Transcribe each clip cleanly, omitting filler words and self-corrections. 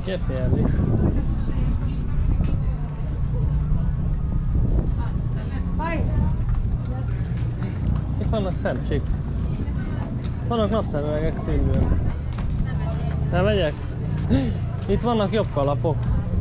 Gefährlich. Itt vannak szemcsik. Vannak napszemüvegek színből. Nem vegyek? Itt vannak jobb kalapok.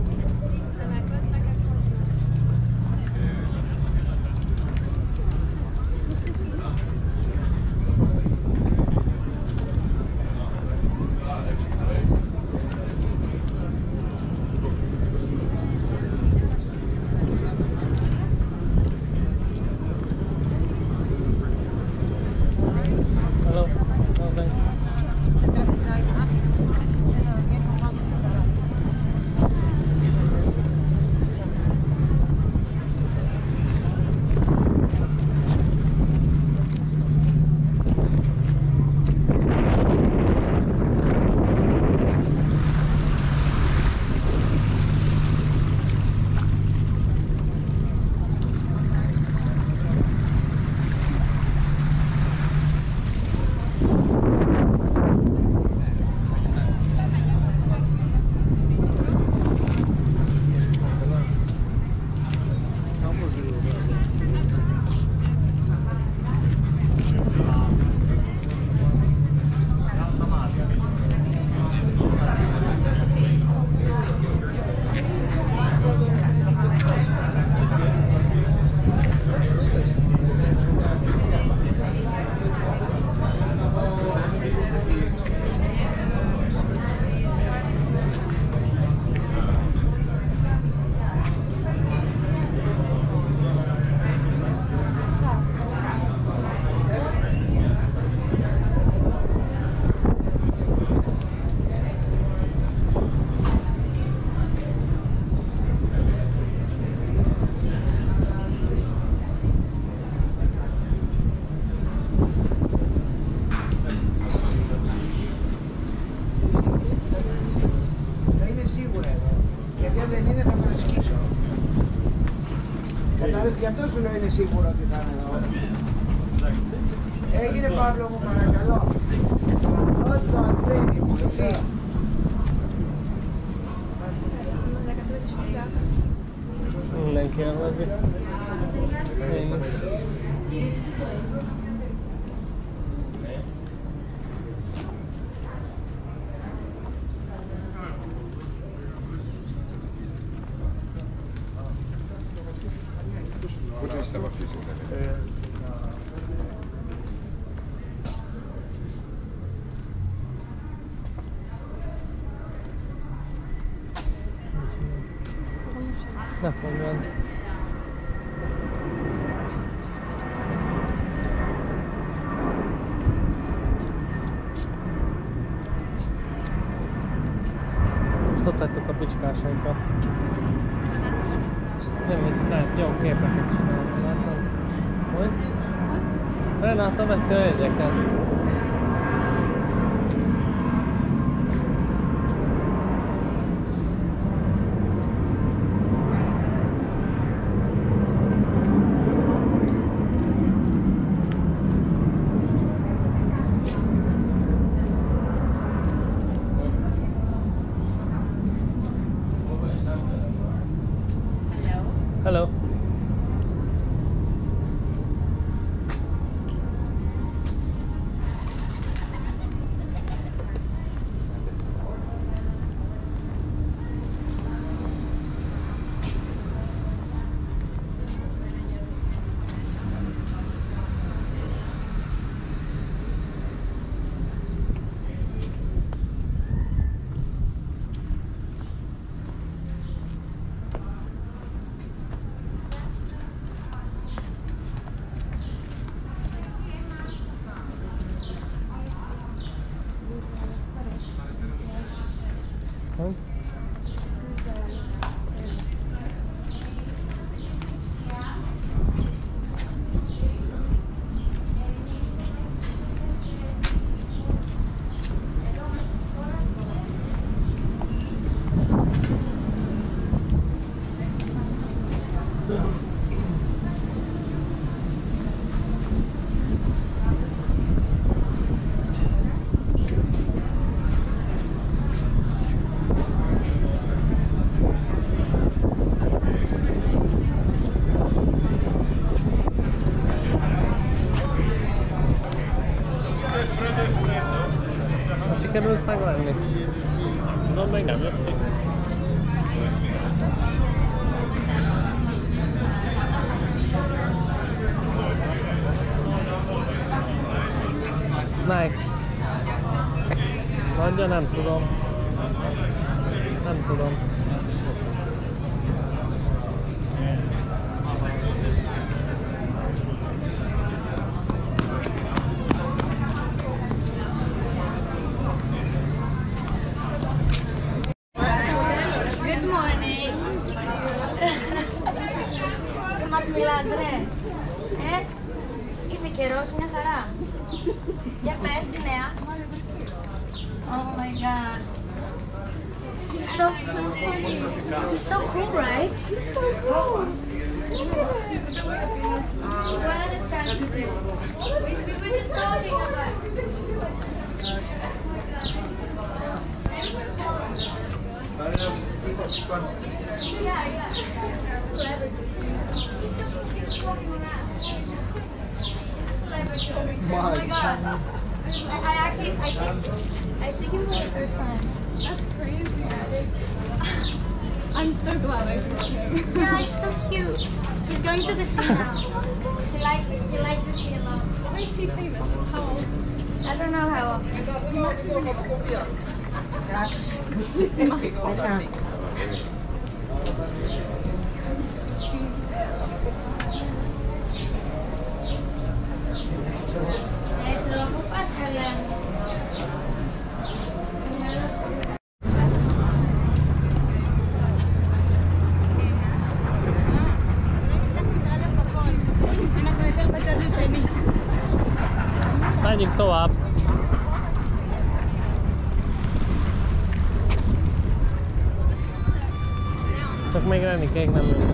Γι' αυτό σου λέω είναι σίγουρο ότι θα είναι εδώ. Έγινε Παύλο μου, παρακαλώ. Ως το ασθένει μου, εσύ. Mindenki elvezi. Én is. Πότε είστε βαφτίσετε? Ne fogad. Most ott hagytuk a bicskásaikat. Nem, itt lehet jó képeket csinálni, látod? Hogy? Renáta veszi a jegyeket. Hello. sikerült megvenni? Tudom, még nem jöttél. Nike. Nagyja nem tudom. Nem tudom. Good morning. Τι μας μιλάτε, ρε. Είσαι καιρός, μια χαρά. Για πες τη νέα. Oh my god. He's so funny. He's so cool, right? He's so cool. What are the chances? We were just talking about. Yeah. Celebrity. He's so cool. He's walking around. Celebrity. Oh my god. I see him for the first time. That's crazy. I'm so glad I saw him. Yeah, he's so cute. He's going to the sea now. He likes the sea a lot. Why is he famous? How old is he? I don't know how old. He's nice. Τρόπο πας καλά. Menjünk tovább. Csak még Renikék nem jönnek.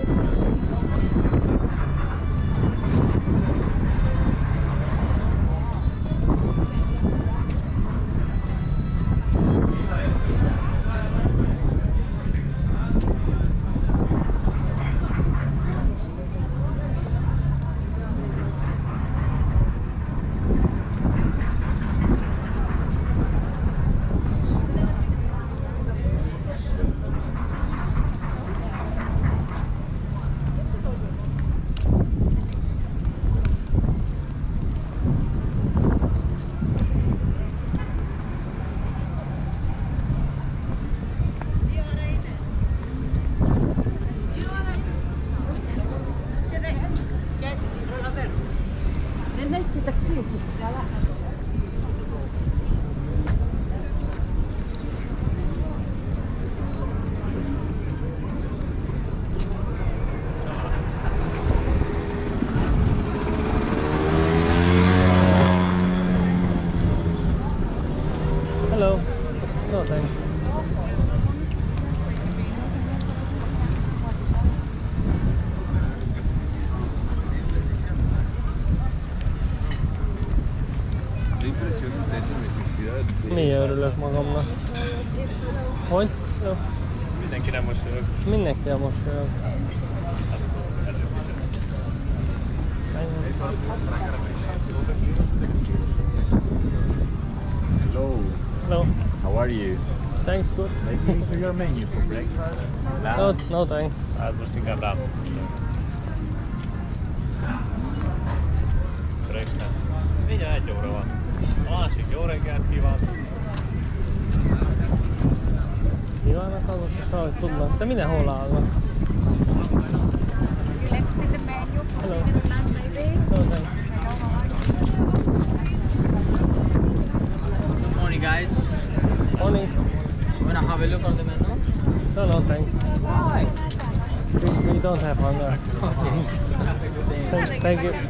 Hello. No thanks. De impresionante esa necesidad de... Milyen örülök magamnak. Hogy? Jó. Mindenkire mosolyog. Mindenkire mosolyog. Hello, Hello. how are you? Thanks, good. Maybe you your menu for breakfast? No thanks. Hát most inkább rám. Breakfast. Mindjárt 1 óra van. A másik jó reggelt kíván. Kívánok azok is, ahogy tudnak. De mindenhol állnak. You like to check the menu for Hello. the lunch maybe? No thanks. Morning guys, Morning. wanna have a look on the menu? No thanks. Why? We don't have hunger. Okay. Thank you.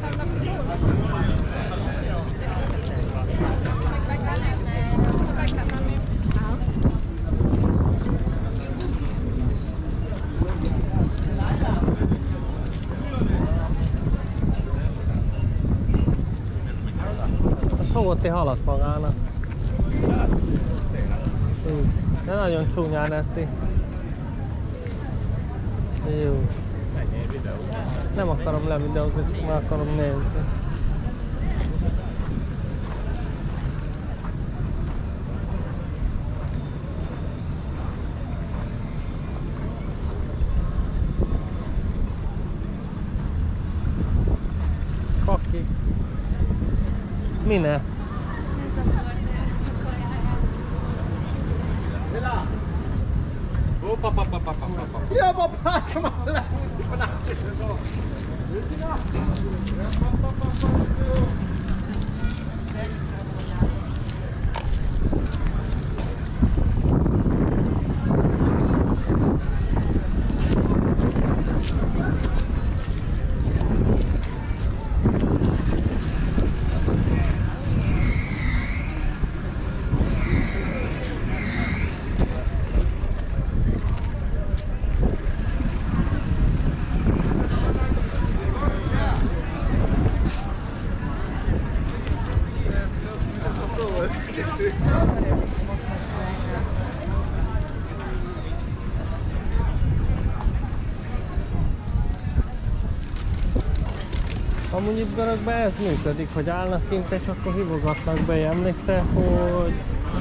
Azt fogott egy halat magának. De nagyon csúnyán eszi. Jó. Menjél videó. Nem akarom levideózni, csak meg akarom nézni. Mine? Ja, papà, come on! Amúgy itt Görögben ez működik, hogy állnak kint és akkor hívogatnak be. Emlékszel, hogy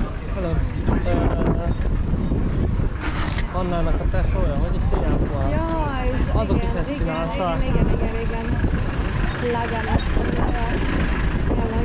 Annának a tesója, hogy is hívják? Jaj, Azok is igen, ezt csinálták. Igen. Lágán ezt mondják. Tényleg.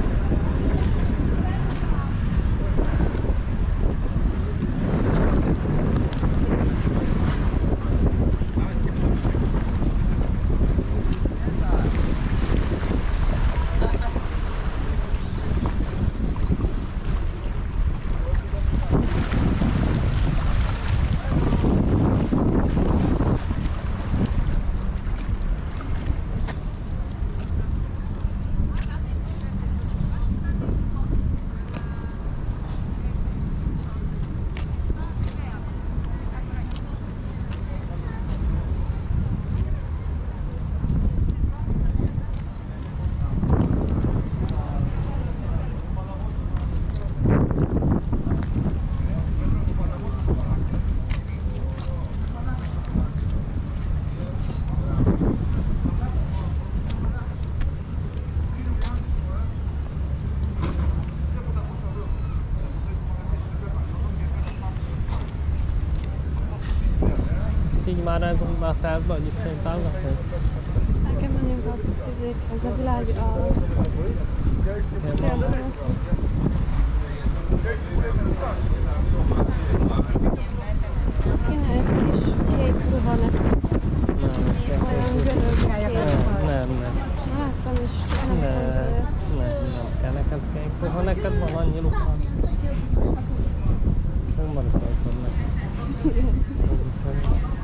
Így már ez a tervbe, hogy itt sétálgatni? Nekem menjünk a fizékhez, a világ a célvonalhoz. Kéne egy kis kék ruha neked. Olyan görög kék. Nem. Láttam is, nem kell neked kék ruha, neked van annyi ruha. Nem maradtál neked.